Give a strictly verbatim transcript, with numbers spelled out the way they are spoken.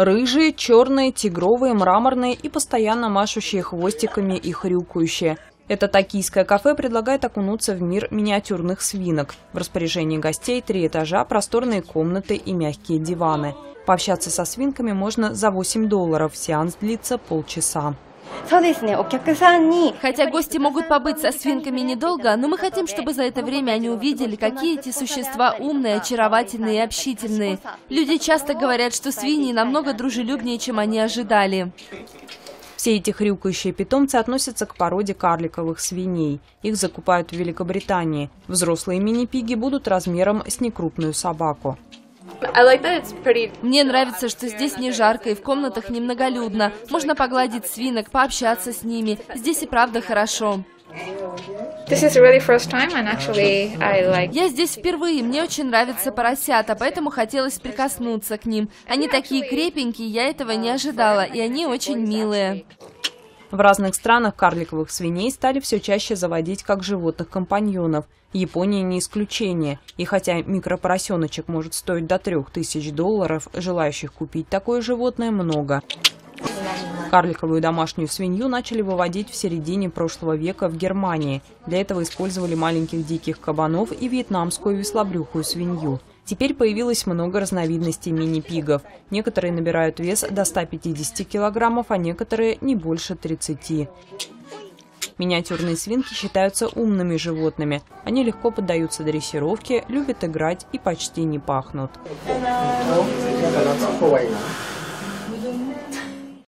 Рыжие, черные, тигровые, мраморные и постоянно машущие хвостиками и хрюкающие. Это токийское кафе предлагает окунуться в мир миниатюрных свинок. В распоряжении гостей три этажа, просторные комнаты и мягкие диваны. Пообщаться со свинками можно за восемь долларов. Сеанс длится полчаса. Хотя гости могут побыть со свинками недолго, но мы хотим, чтобы за это время они увидели, какие эти существа умные, очаровательные и общительные. Люди часто говорят, что свиньи намного дружелюбнее, чем они ожидали. Все эти хрюкающие питомцы относятся к породе карликовых свиней. Их закупают в Великобритании. Взрослые мини-пиги будут размером с некрупную собаку. Мне нравится, что здесь не жарко и в комнатах немноголюдно. Можно погладить свинок, пообщаться с ними. Здесь и правда хорошо. Я здесь впервые, мне очень нравятся поросята, поэтому хотелось прикоснуться к ним. Они такие крепенькие, я этого не ожидала, и они очень милые. В разных странах карликовых свиней стали все чаще заводить как животных-компаньонов. Япония не исключение. И хотя микропоросеночек может стоить до трех тысяч долларов, желающих купить такое животное много. Карликовую домашнюю свинью начали выводить в середине прошлого века в Германии. Для этого использовали маленьких диких кабанов и вьетнамскую веслобрюхую свинью. Теперь появилось много разновидностей мини-пигов. Некоторые набирают вес до ста пятидесяти килограммов, а некоторые не больше тридцати. Миниатюрные свинки считаются умными животными. Они легко поддаются дрессировке, любят играть и почти не пахнут.